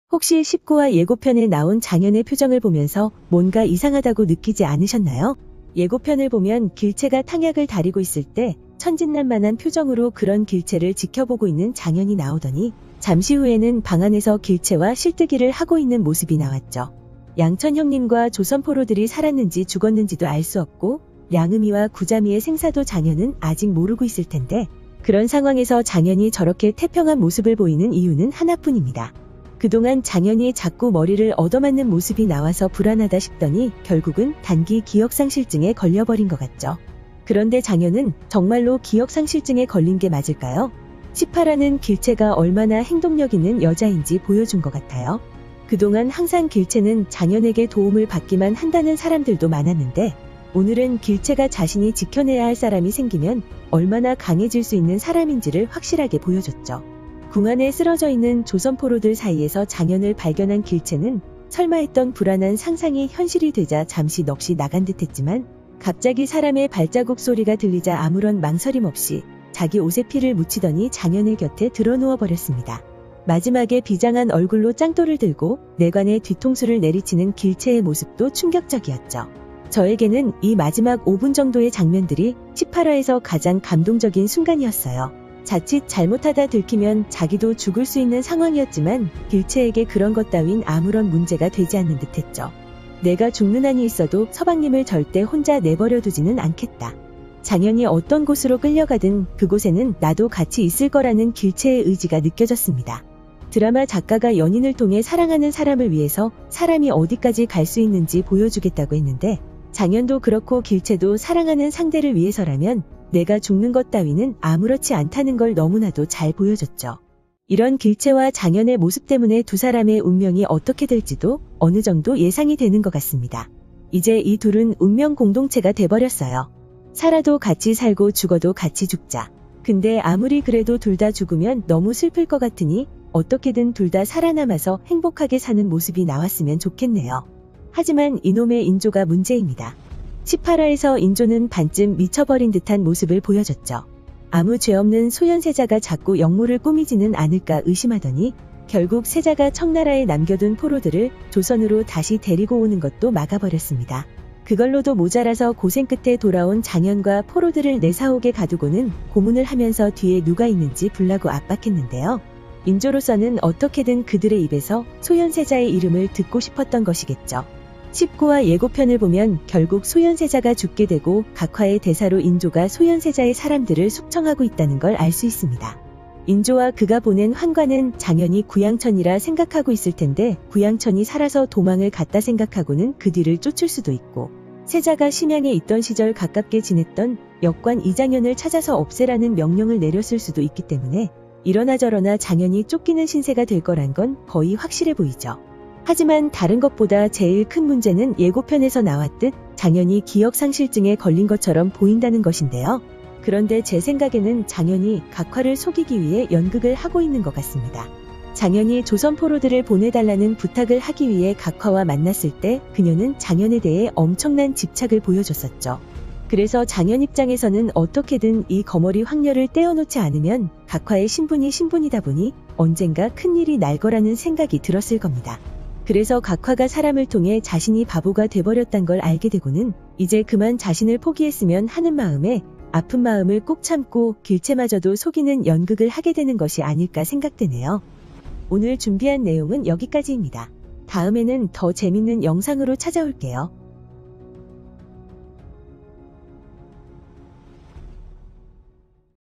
혹시 19화 예고편에 나온 장현의 표정을 보면서 뭔가 이상하다고 느끼지 않으셨나요? 예고편을 보면 길채가 탕약을 다리고 있을 때 천진난만한 표정으로 그런 길채를 지켜보고 있는 장현이 나오더니 잠시 후에는 방 안에서 길채와 실뜨기를 하고 있는 모습이 나왔죠. 양천 형님과 조선 포로들이 살았는지 죽었는지도 알 수 없고 량음이와 구자미의 생사도 장현은 아직 모르고 있을 텐데 그런 상황에서 장현이 저렇게 태평한 모습을 보이는 이유는 하나뿐입니다. 그동안 장현이 자꾸 머리를 얻어맞는 모습이 나와서 불안하다 싶더니 결국은 단기 기억상실증에 걸려버린 것 같죠. 그런데 장현은 정말로 기억상실증에 걸린 게 맞을까요? 18화는 길채가 얼마나 행동력 있는 여자인지 보여준 것 같아요. 그동안 항상 길채는 장현에게 도움을 받기만 한다는 사람들도 많았는데 오늘은 길채가 자신이 지켜내야 할 사람이 생기면 얼마나 강해질 수 있는 사람인지를 확실하게 보여줬죠. 궁 안에 쓰러져 있는 조선 포로들 사이에서 장현을 발견한 길채는 설마 했던 불안한 상상이 현실이 되자 잠시 넋이 나간 듯 했지만 갑자기 사람의 발자국 소리가 들리자 아무런 망설임 없이 자기 옷에 피를 묻히더니 장현의 곁에 드러누워 버렸습니다. 마지막에 비장한 얼굴로 짱돌을 들고 내관에 뒤통수를 내리치는 길채의 모습도 충격적이었죠. 저에게는 이 마지막 5분 정도의 장면들이 18화에서 가장 감동적인 순간이었어요. 자칫 잘못하다 들키면 자기도 죽을 수 있는 상황이었지만 길채에게 그런 것 따윈 아무런 문제가 되지 않는 듯했죠. 내가 죽는 한이 있어도 서방님을 절대 혼자 내버려 두지는 않겠다. 장현이 어떤 곳으로 끌려가든 그곳에는 나도 같이 있을 거라는 길채의 의지가 느껴졌습니다. 드라마 작가가 연인을 통해 사랑하는 사람을 위해서 사람이 어디까지 갈 수 있는지 보여주겠다고 했는데 장현도 그렇고 길채도 사랑하는 상대를 위해서라면 내가 죽는 것 따위는 아무렇지 않다는 걸 너무나도 잘 보여줬죠. 이런 길채와 장현의 모습 때문에 두 사람의 운명이 어떻게 될지도 어느 정도 예상이 되는 것 같습니다. 이제 이 둘은 운명 공동체가 돼버렸어요. 살아도 같이 살고 죽어도 같이 죽자. 근데 아무리 그래도 둘 다 죽으면 너무 슬플 것 같으니 어떻게든 둘 다 살아남아서 행복하게 사는 모습이 나왔으면 좋겠네요. 하지만 이놈의 인조가 문제입니다. 18화에서 인조는 반쯤 미쳐버린 듯한 모습을 보여줬죠. 아무 죄 없는 소현세자가 자꾸 역모를 꾸미지는 않을까 의심하더니 결국 세자가 청나라에 남겨둔 포로들을 조선으로 다시 데리고 오는 것도 막아버렸습니다. 그걸로도 모자라서 고생 끝에 돌아온 장현과 포로들을 내사옥에 가두고는 고문을 하면서 뒤에 누가 있는지 불라고 압박했는데요. 인조로서는 어떻게든 그들의 입에서 소현세자의 이름을 듣고 싶었던 것이겠죠. 19화 예고편을 보면 결국 소현세자가 죽게 되고 각화의 대사로 인조가 소현세자의 사람들을 숙청하고 있다는 걸 알 수 있습니다. 인조와 그가 보낸 환관은 장현이 구양천이라 생각하고 있을 텐데 구양천이 살아서 도망을 갔다 생각하고는 그 뒤를 쫓을 수도 있고 세자가 심양에 있던 시절 가깝게 지냈던 역관 이장현을 찾아서 없애라는 명령을 내렸을 수도 있기 때문에 이러나 저러나 장현이 쫓기는 신세가 될 거란 건 거의 확실해 보이죠. 하지만 다른 것보다 제일 큰 문제는 예고편에서 나왔듯 장현이 기억상실증에 걸린 것처럼 보인다는 것인데요. 그런데 제 생각에는 장현이 각화를 속이기 위해 연극을 하고 있는 것 같습니다. 장현이 조선 포로들을 보내달라는 부탁을 하기 위해 각화와 만났을 때 그녀는 장현에 대해 엄청난 집착을 보여줬었죠. 그래서 장현 입장에서는 어떻게든 이 거머리 황녀를 떼어놓지 않으면 각화의 신분이 신분이다 보니 언젠가 큰일이 날 거라는 생각이 들었을 겁니다. 그래서 각화가 사람을 통해 자신이 바보가 돼버렸단 걸 알게 되고는 이제 그만 자신을 포기했으면 하는 마음에 아픈 마음을 꾹 참고 길채마저도 속이는 연극을 하게 되는 것이 아닐까 생각되네요. 오늘 준비한 내용은 여기까지입니다. 다음에는 더 재밌는 영상으로 찾아올게요.